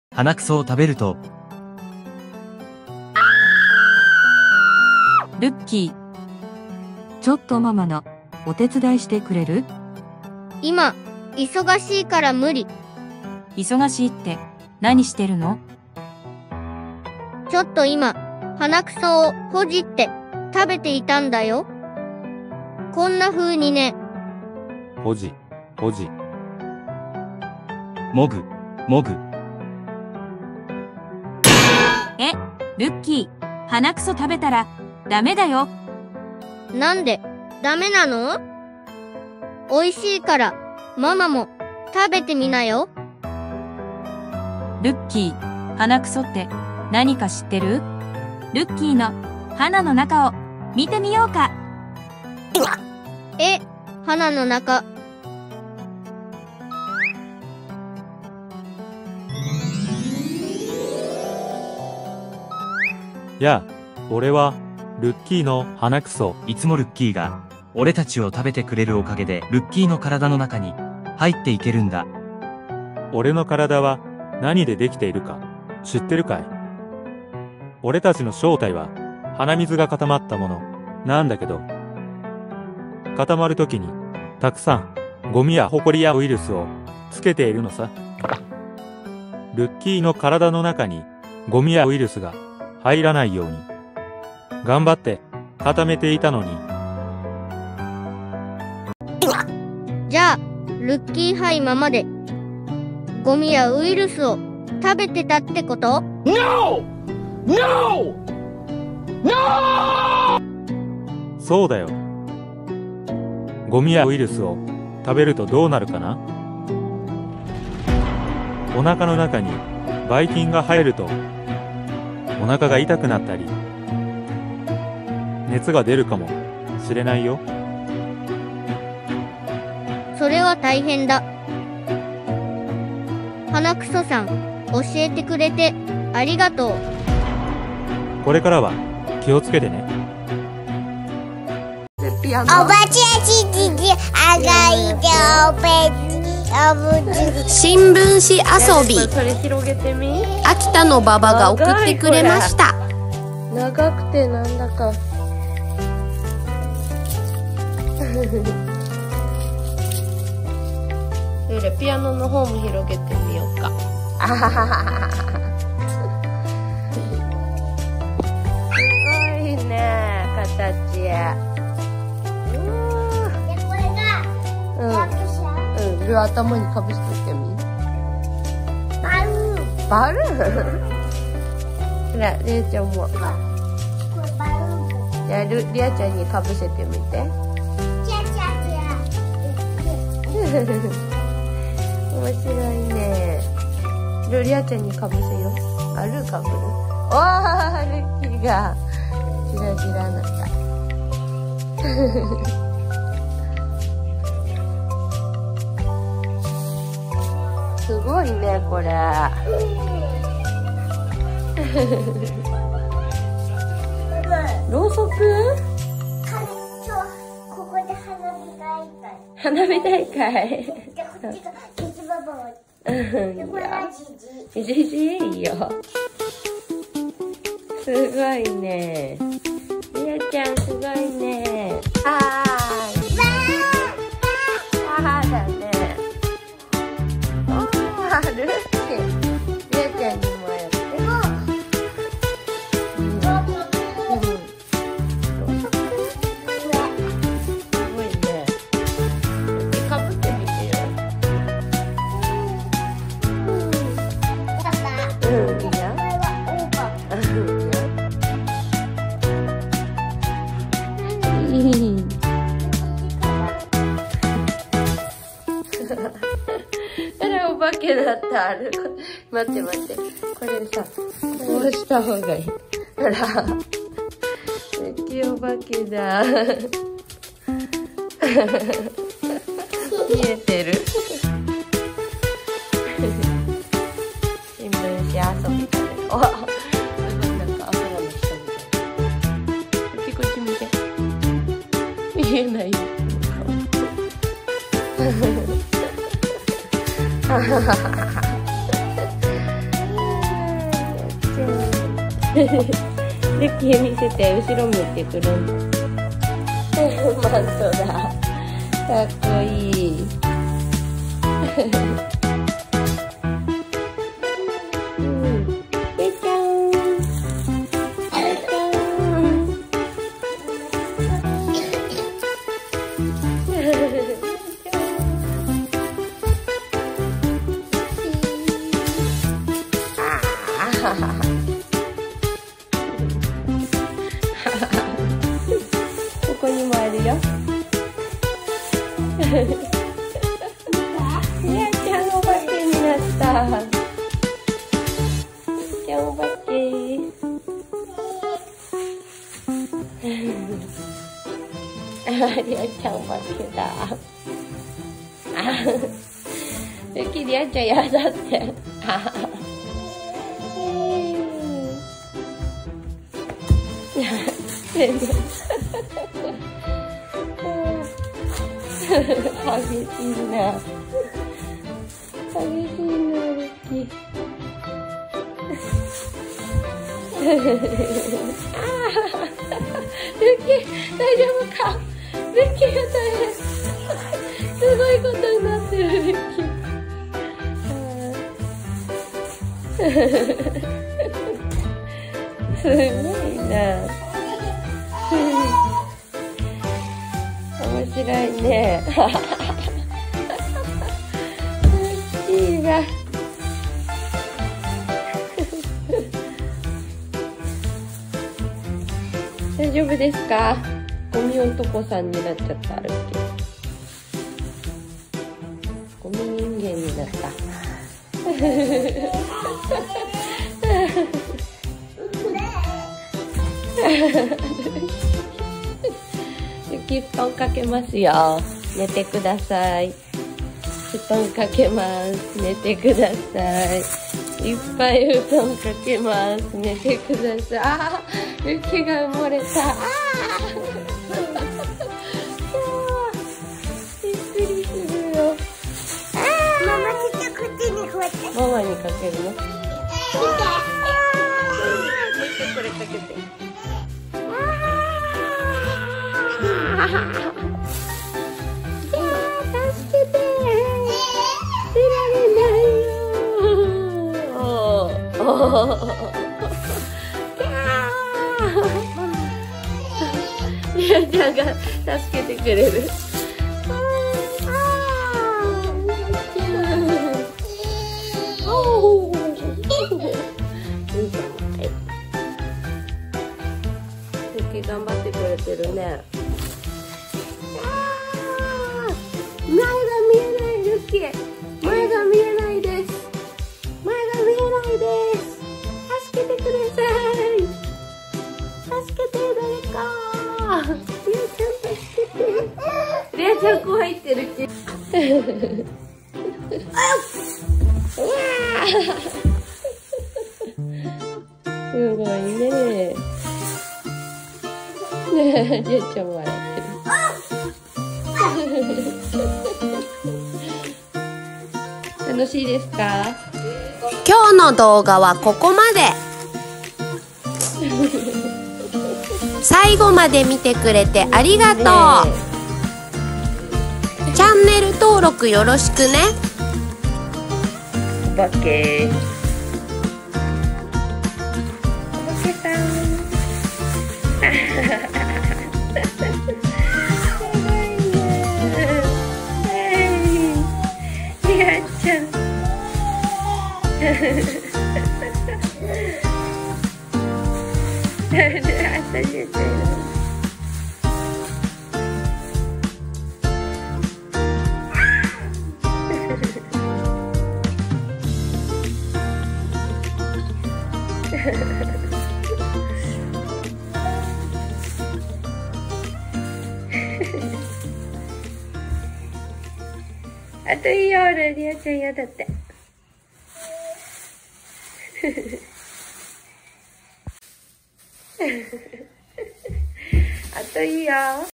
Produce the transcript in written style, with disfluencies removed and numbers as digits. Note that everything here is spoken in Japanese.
鼻くそを食べると、 ルッキー、ちょっとママのお手伝いしてくれる？ 今、忙しいから無理。 忙しいって何してるの？ ちょっと今、鼻くそをほじって食べていたんだよ。こんな風にね。 ほじ、ほじ。 もぐ、もぐ。 ルッキー、鼻くそ食べたらダメだよ。 なんで、ダメなの？美味しいから、ママも食べてみなよ。 ルッキー、鼻くそって何か知ってる？ルッキーの鼻の中を見てみようか。 鼻の中。 やあ、俺は、ルッキーの鼻くそ。 いつもルッキーが、俺たちを食べてくれるおかげで、ルッキーの体の中に入っていけるんだ。 俺の体は何でできているか知ってるかい？俺たちの正体は鼻水が固まったものなんだけど、固まるときにたくさんゴミやホコリやウイルスをつけているのさ。ルッキーの体の中にゴミやウイルスが入らないように頑張って固めていたのに。 じゃあ、ルッキーハイままで、ゴミやウイルスを食べてたってこと？ No! No! No! そうだよ。ゴミやウイルスを食べるとどうなるかな？お腹の中にばい菌が入るとお腹が痛くなったり熱が出るかもしれないよ。 それは大変だ。鼻くそさん、教えてくれてありがとう。 これからは気をつけてね。 おばちゃちちちあがいておべ新聞紙遊び、秋田の馬場が送ってくれました。 長くてなんだかピアノの方も広げてみようか。あははは。すごいね、形。 これが頭にかぶしてってみ。 バルーン。 バルーン。ほら、りえちゃんも。 これバルーン。 じゃあ、りあちゃんにかぶせてみて。 ちゃちゃちゃ。 面白いね。りあちゃんにかぶせよ。あ、ルーかぶる。おー、ルッキーがギラギラなった。すごいね、これ。ろうそく？ ここで花火大会。 花火大会。 で、こっちがケツババを。で、これがジジ。 じじいいよ。すごいね。りあちゃんすごいね。あーだね。あるって。りあちゃんにもやって。すごいね。かぶってみてよ。いいや。あれお化けだったある。待って待って。これさ、こうした方がいい。ほら。お化けだ。見えてる。新聞紙遊びだね。お、なんか油の人みたい。こっち見て。見えない。 ルッキー見せて、後ろ向いてくる。マントだ。かっこいい。ここにもあるよ。みやちゃんお化けになった。みやちゃんお化け。りあちゃんお化けだ。ルッキー、りあちゃんやだって。激しいな。激しいな、ルッキー。ルッキー、大丈夫か？ルッキーが大変。すごいことになってる、ルッキー。すごいな。面白いね。いいが。大丈夫ですか？ゴミ男さんになっちゃった、ルッキー。ゴミ人間になった。ルッキー、布団かけますよ。寝てください。布団かけます。寝てください。いっぱい布団かけます。寝てください。あー、ルッキーが埋もれた。あー、びっくりするよ。 ママちょっとこっちにこうやって。 ママにかけるの？これかけて。助けて。出られないよ。みやちゃんが助けてくれる。頑張ってくれてるね。前が見えない、ルッキー。前が見えないです。前が見えないです。助けてください。助けて、誰か。りあちゃん助けて。りあちゃんこう入ってるっけ。すごいね。ねえ、りあちゃん笑ってる。楽しいですか？ 今日の動画はここまで。最後まで見てくれてありがとう。チャンネル登録よろしくね。 お化け。お化けさん。あといいよ、りあちゃん嫌だって。あといいよ。